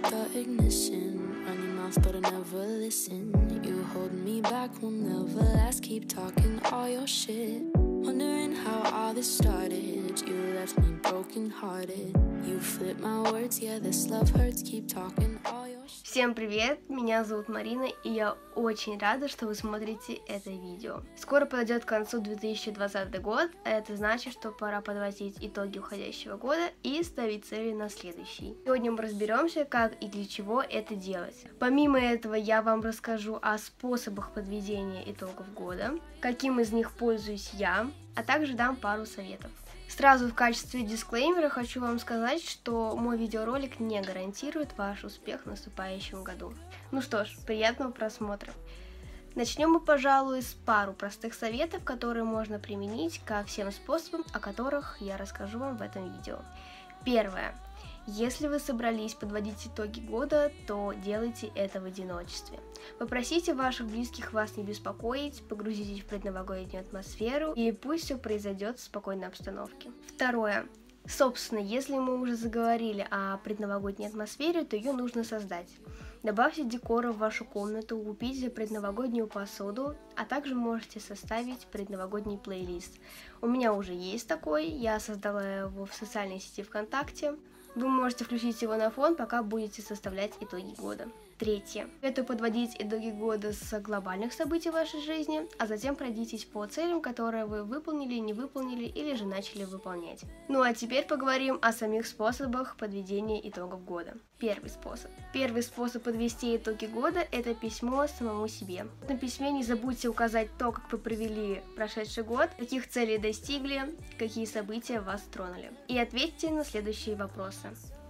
the ignition. Run your mouth, but I never listen. You hold me back, will never last. Keep talking all your shit. Wondering how all this started. You left me broken hearted. You flip my words, yeah, this love hurts. Keep talking all your shit. Всем привет, меня зовут Марина, и я очень рада, что вы смотрите это видео. Скоро подойдет к концу 2020 год, а это значит, что пора подводить итоги уходящего года и ставить цели на следующий. Сегодня мы разберемся, как и для чего это делать. Помимо этого, я вам расскажу о способах подведения итогов года, каким из них пользуюсь я, а также дам пару советов. Сразу в качестве дисклеймера хочу вам сказать, что мой видеоролик не гарантирует ваш успех в наступающем году. Ну что ж, приятного просмотра. Начнем мы, пожалуй, с пару простых советов, которые можно применить ко всем способам, о которых я расскажу вам в этом видео. Первое. Если вы собрались подводить итоги года, то делайте это в одиночестве. Попросите ваших близких вас не беспокоить, погрузитесь в предновогоднюю атмосферу, и пусть все произойдет в спокойной обстановке. Второе. Собственно, если мы уже заговорили о предновогодней атмосфере, то ее нужно создать. Добавьте декора в вашу комнату, купите предновогоднюю посуду, а также можете составить предновогодний плейлист. У меня уже есть такой, я создала его в социальной сети ВКонтакте. Вы можете включить его на фон, пока будете составлять итоги года. Третье. Это подводить итоги года с глобальных событий в вашей жизни, а затем пройдитесь по целям, которые вы выполнили, не выполнили или же начали выполнять. Ну а теперь поговорим о самих способах подведения итогов года. Первый способ. Первый способ подвести итоги года – это письмо самому себе. В этом письме не забудьте указать то, как вы провели прошедший год, каких целей достигли, какие события вас тронули. И ответьте на следующие вопросы.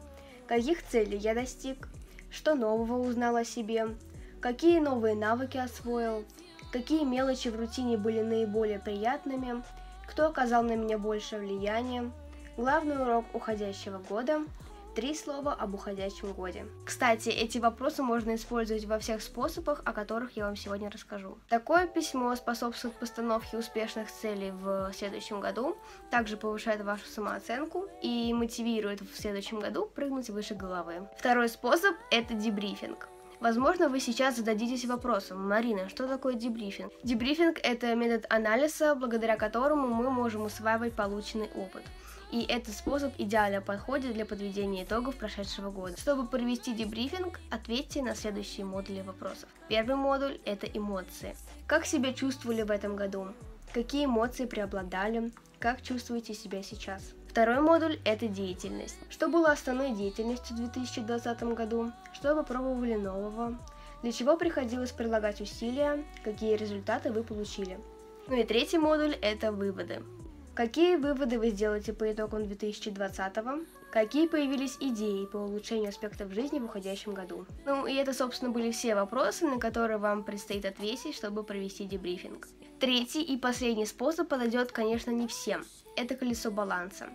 Каких целей я достиг? Что нового узнал о себе? Какие новые навыки освоил? Какие мелочи в рутине были наиболее приятными? Кто оказал на меня большее влияние? Главный урок уходящего года. 3 слова об уходящем годе. Кстати, эти вопросы можно использовать во всех способах, о которых я вам сегодня расскажу. Такое письмо способствует постановке успешных целей в следующем году, также повышает вашу самооценку и мотивирует в следующем году прыгнуть выше головы. Второй способ – это дебрифинг. Возможно, вы сейчас зададитесь вопросом: Марина, что такое дебрифинг? Дебрифинг – это метод анализа, благодаря которому мы можем усваивать полученный опыт. И этот способ идеально подходит для подведения итогов прошедшего года. Чтобы провести дебрифинг, ответьте на следующие модули вопросов. Первый модуль – это эмоции. Как себя чувствовали в этом году? Какие эмоции преобладали? Как чувствуете себя сейчас? Второй модуль – это деятельность. Что было основной деятельностью в 2020 году? Что вы пробовали нового? Для чего приходилось прилагать усилия? Какие результаты вы получили? Ну и третий модуль – это выводы. Какие выводы вы сделаете по итогам 2020-го? Какие появились идеи по улучшению аспектов жизни в уходящем году? Ну и это, собственно, были все вопросы, на которые вам предстоит ответить, чтобы провести дебрифинг. Третий и последний способ подойдет, конечно, не всем. Это колесо баланса.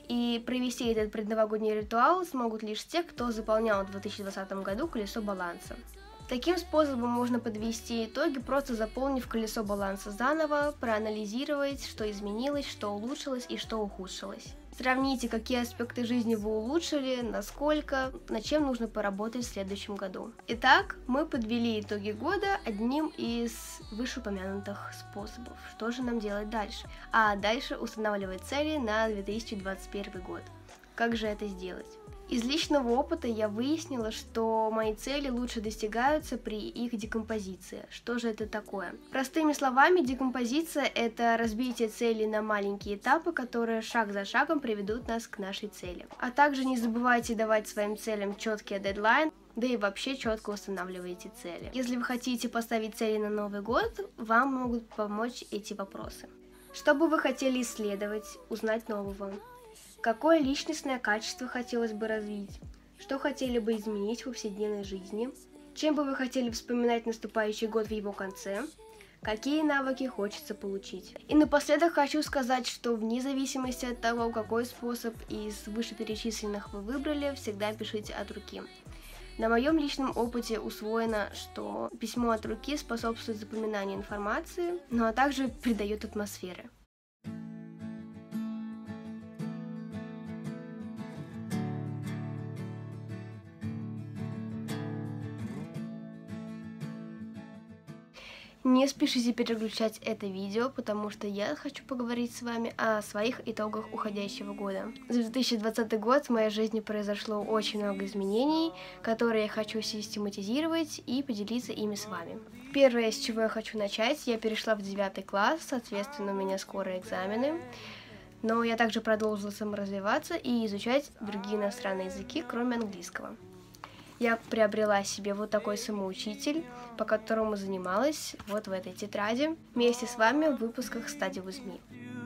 И провести этот предновогодний ритуал смогут лишь те, кто заполнял в 2020 году колесо баланса. Таким способом можно подвести итоги, просто заполнив колесо баланса заново, проанализировать, что изменилось, что улучшилось и что ухудшилось. Сравните, какие аспекты жизни вы улучшили, насколько, над чем нужно поработать в следующем году. Итак, мы подвели итоги года одним из вышеупомянутых способов. Что же нам делать дальше? А дальше устанавливать цели на 2021 год. Как же это сделать? Из личного опыта я выяснила, что мои цели лучше достигаются при их декомпозиции. Что же это такое? Простыми словами, декомпозиция – это разбитие цели на маленькие этапы, которые шаг за шагом приведут нас к нашей цели. А также не забывайте давать своим целям четкий дедлайн, да и вообще четко устанавливайте цели. Если вы хотите поставить цели на Новый год, вам могут помочь эти вопросы. Что бы вы хотели исследовать, узнать нового? Какое личностное качество хотелось бы развить? Что хотели бы изменить в повседневной жизни? Чем бы вы хотели вспоминать наступающий год в его конце? Какие навыки хочется получить? И напоследок хочу сказать, что вне зависимости от того, какой способ из вышеперечисленных вы выбрали, всегда пишите от руки. На моем личном опыте усвоено, что письмо от руки способствует запоминанию информации, ну а также придает атмосферы. Не спешите переключать это видео, потому что я хочу поговорить с вами о своих итогах уходящего года. За 2020 год в моей жизни произошло очень много изменений, которые я хочу систематизировать и поделиться ими с вами. Первое, с чего я хочу начать, я перешла в 9 класс, соответственно, у меня скоро экзамены. Но я также продолжила саморазвиваться и изучать другие иностранные языки, кроме английского. Я приобрела себе вот такой самоучитель, по которому занималась вот в этой тетради, вместе с вами в выпусках Study with Me.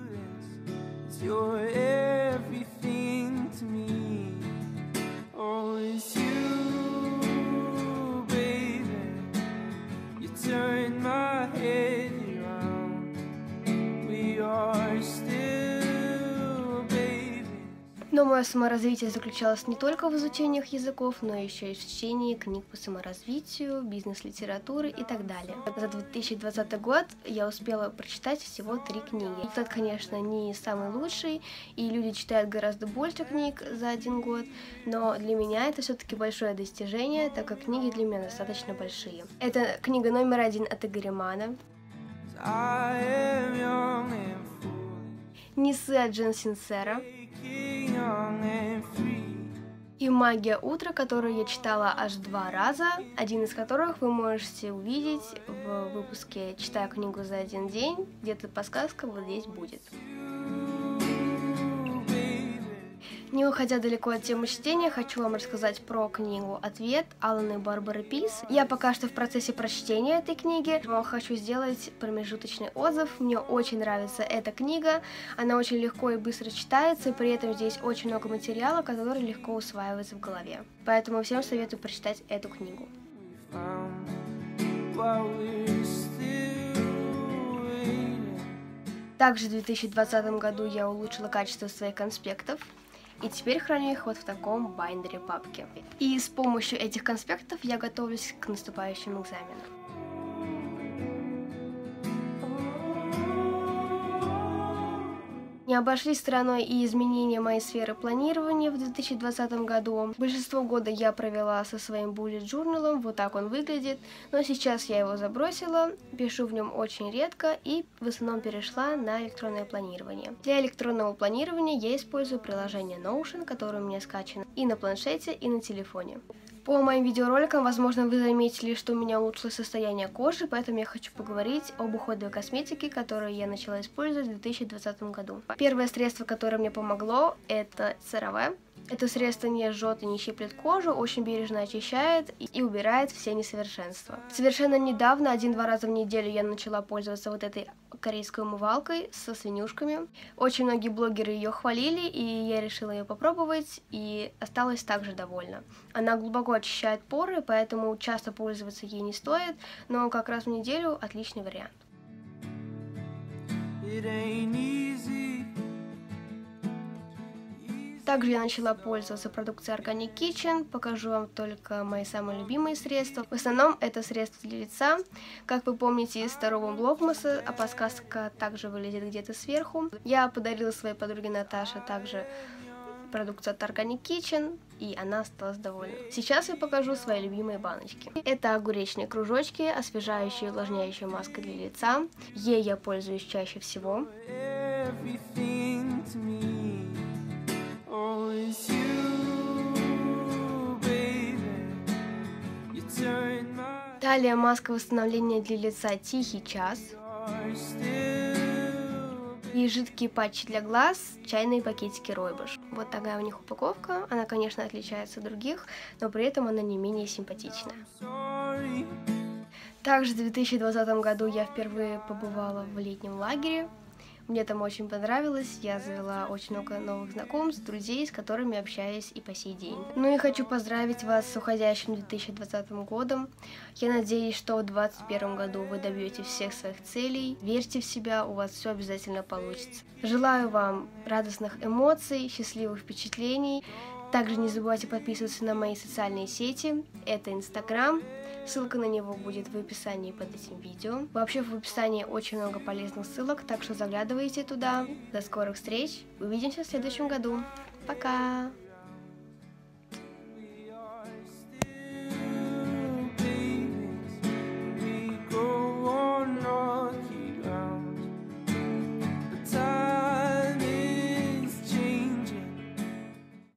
Но мое саморазвитие заключалось не только в изучениях языков, но еще и в чтении книг по саморазвитию, бизнес-литературы и так далее. За 2020 год я успела прочитать всего 3 книги. Результат, конечно, не самый лучший, и люди читают гораздо больше книг за 1 год, но для меня это все-таки большое достижение, так как книги для меня достаточно большие. Это книга номер 1 от Игоря Манна. «Несы» от Джен Синсера. И «Магия утра», которую я читала аж 2 раза, один из которых вы можете увидеть в выпуске «Читаю книгу за 1 день», где-то подсказка вот здесь будет. Не уходя далеко от темы чтения, хочу вам рассказать про книгу «Ответ» Алана и Барбары Пис. Я пока что в процессе прочтения этой книги, но хочу сделать промежуточный отзыв. Мне очень нравится эта книга, она очень легко и быстро читается, и при этом здесь очень много материала, который легко усваивается в голове. Поэтому всем советую прочитать эту книгу. Также в 2020 году я улучшила качество своих конспектов. И теперь храню их вот в таком байндере папке. И с помощью этих конспектов я готовлюсь к наступающим экзаменам. Не обошли стороной и изменения моей сферы планирования в 2020 году. Большинство года я провела со своим bullet journal, вот так он выглядит, но сейчас я его забросила, пишу в нем очень редко и в основном перешла на электронное планирование. Для электронного планирования я использую приложение Notion, которое у меня скачано и на планшете, и на телефоне. По моим видеороликам, возможно, вы заметили, что у меня улучшилось состояние кожи, поэтому я хочу поговорить об уходовой косметике, которую я начала использовать в 2020 году. Первое средство, которое мне помогло, это CeraVe. Это средство не жжет и не щиплет кожу, очень бережно очищает и убирает все несовершенства. Совершенно недавно, 1-2 раза в неделю, я начала пользоваться вот этой корейской умывалкой со свинюшками. Очень многие блогеры ее хвалили, и я решила ее попробовать, и осталась также довольна. Она глубоко очищает поры, поэтому часто пользоваться ей не стоит, но как раз в неделю отличный вариант. Также я начала пользоваться продукцией Organic Kitchen, покажу вам только мои самые любимые средства. В основном это средства для лица, как вы помните из второго блогмаса, а подсказка также вылезет где-то сверху. Я подарила своей подруге Наташе также продукцию от Organic Kitchen, и она осталась довольна. Сейчас я покажу свои любимые баночки. Это огуречные кружочки, освежающая и увлажняющая маска для лица. Ей я пользуюсь чаще всего. Далее маска восстановления для лица «Тихий час». И жидкие патчи для глаз, чайные пакетики Ройбуш. Вот такая у них упаковка. Она, конечно, отличается от других, но при этом она не менее симпатичная. Также в 2020 году я впервые побывала в летнем лагере. Мне там очень понравилось, я завела очень много новых знакомств, друзей, с которыми общаюсь и по сей день. Ну и хочу поздравить вас с уходящим 2020 годом. Я надеюсь, что в 2021 году вы добьетесь всех своих целей. Верьте в себя, у вас все обязательно получится. Желаю вам радостных эмоций, счастливых впечатлений. Также не забывайте подписываться на мои социальные сети. Это Instagram. Ссылка на него будет в описании под этим видео. Вообще в описании очень много полезных ссылок, так что заглядывайте туда. До скорых встреч. Увидимся в следующем году. Пока!